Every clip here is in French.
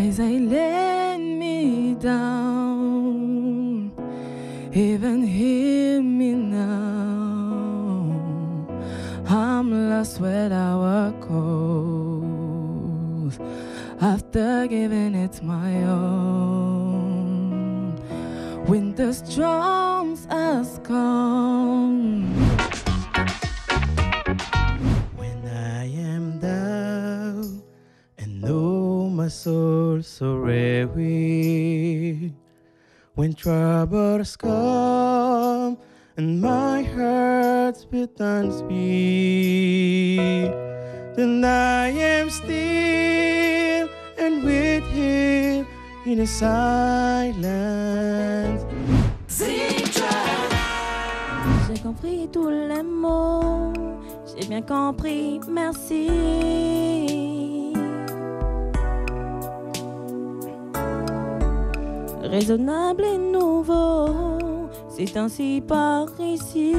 Lies they let me down. Even hear me now. I'm lost without cause. After giving it my all, winter storms has come. When I am down and know my soul so weary, when troubles come and my heart's beat and speed, then I am still and with him in a silence. J'ai compris tous les mots, j'ai bien compris, merci. Raisonnable et nouveau, c'est ainsi par ici.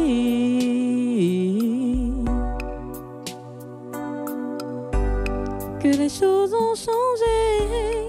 Que les choses ont changé.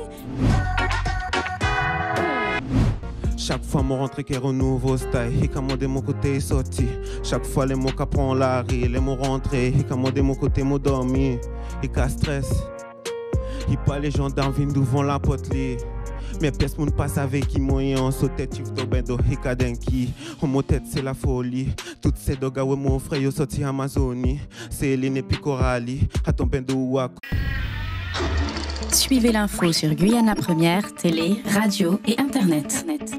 Chaque fois mon rentrée qui est un nouveau style, et comme de mon côté est sorti. Chaque fois les mots qui prennent la rue, les mots rentrés, et comme de mon côté m'ont dormi, et qu'à stress. Et pas les gens d'envie devant la porte li. Mais personne ne passe avec qui moyen sauter tu to bendo et kadenki. En mon tête c'est la folie. Toutes ces dogs ouais mon frère yo sorti Amazonie. C'est Hélène et puis Coralie. À ton bendo ou Suivez l'info sur Guyana Première, télé, radio et internet.